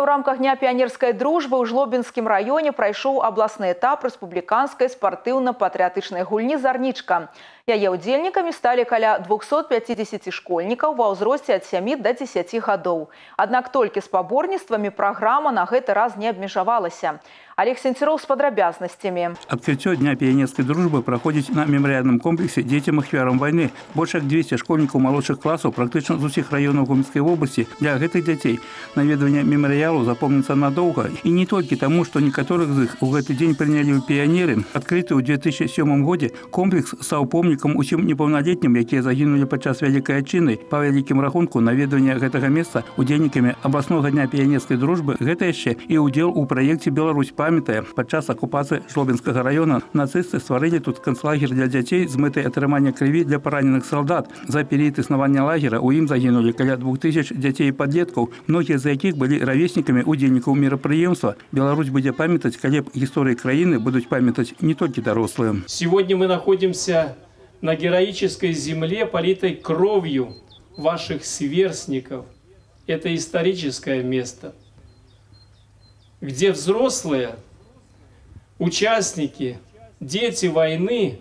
У рамках Дня пионерской дружбы ў Жлобінскім раёне прайшоў абласны этап рэспубліканскай спартыўна-патрыятычнай гульні «Зарнічка». Яе удзельнікамі сталі каля 250 школьнікаў ва ўзросце ад 7 до 10 гадоў. Аднак толькі спаборніцтвамі праграма на гэты раз не абмежавалася. Олег Сенцеров с подробязностями. Открытие Дня пионерской дружбы проходит на мемориальном комплексе детям ахвярам войны. Больше 200 школьников молодших классов практически из всех районов Гомельской области. Для этих детей наведывание мемориалу запомнится надолго. И не только тому, что некоторых из них в этот день приняли пионеры. Открытый в 2007 году комплекс стал помником усім неполнолетним, которые загинули подчас Великой Отчины. По великим рахунку наведывание этого места удельниками областного Дня пионерской дружбы это еще и удел у проекте «Беларусь памятае». Подчас оккупации Жлобінскага района нацисты створили тут концлагер для детей с мэтай атрымання крови для пораненных солдат. За период основания лагеря у им загинули каля 2000 детей и подростков, многие из яких были ровесниками удельников мероприемства. Беларусь будет памятать, когда истории краины будут памятать не только дорослые. Сегодня мы находимся на героической земле, политой кровью ваших сверстников. Это историческое место, где взрослые, участники, дети войны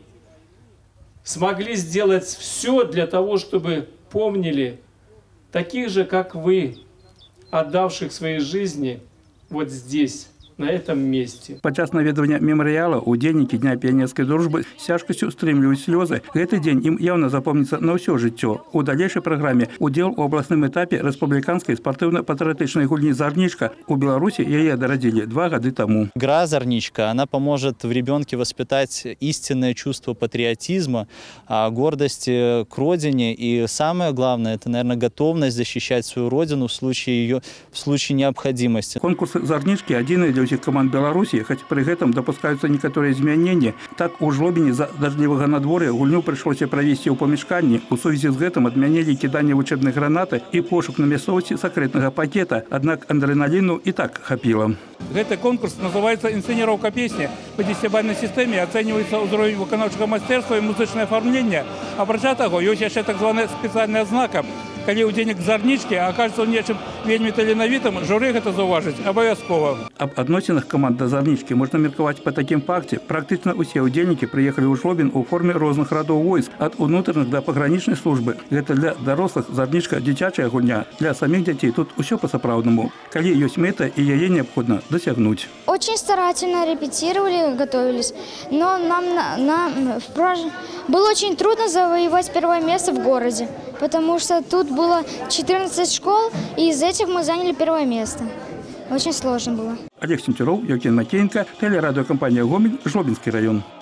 смогли сделать все для того, чтобы помнили таких же, как вы, отдавших свои жизни вот здесь, на этом месте. Подчас наведывания мемориала удельники Дня пионерской дружбы с тяжкостью стримливают слезы. Этот день им явно запомнится на все життя. У дальнейшей программе удел у областном этапе республиканской спортивно-патриотичной гульни «Зарничка». У Беларуси ее дородили 2 года тому. Игра «Зарничка», она поможет в ребенке воспитать истинное чувство патриотизма, гордости к родине. И самое главное, это, наверное, готовность защищать свою родину в случае необходимости. Конкурс «Зарнички» один для всех команд Беларуси, хоть при этом допускаются некоторые изменения. Так у Жлобіні за дождливого надворья гульню пришлось провести у помешканні. У связи с этим отменили кидание в учебные гранаты и пошук на местности секретного пакета. Однако адреналину и так хапило. Этот конкурс называется «Инсценировка песни». По 10-бальной системе оценивается уровень виконавчого мастерства и музычное оформление. А проча того, есть еще так званая специальная знака. Когда удельник «Зарнички» окажется нечым вельми таленавітым, журы это зауважить обовязково. Об относинах команд до «Зарнички» можно мерковать по таким фактам. Практично все удельники приехали у Жлобін у форме разных родов войск, от внутренних до пограничной службы. Это для дорослых «Зарничка» дитячая гульня. Для самих детей тут все по-справному. Когда есть мета, и ее необходимо досягнуть. Очень старательно репетировали, готовились, но было очень трудно завоевать первое место в городе, потому что тут было 14 школ, и из этих мы заняли первое место. Очень сложно было. Олег Сенцеров, Евгений Макеенко, телерадиокомпания «Гомель», Жлобінский район.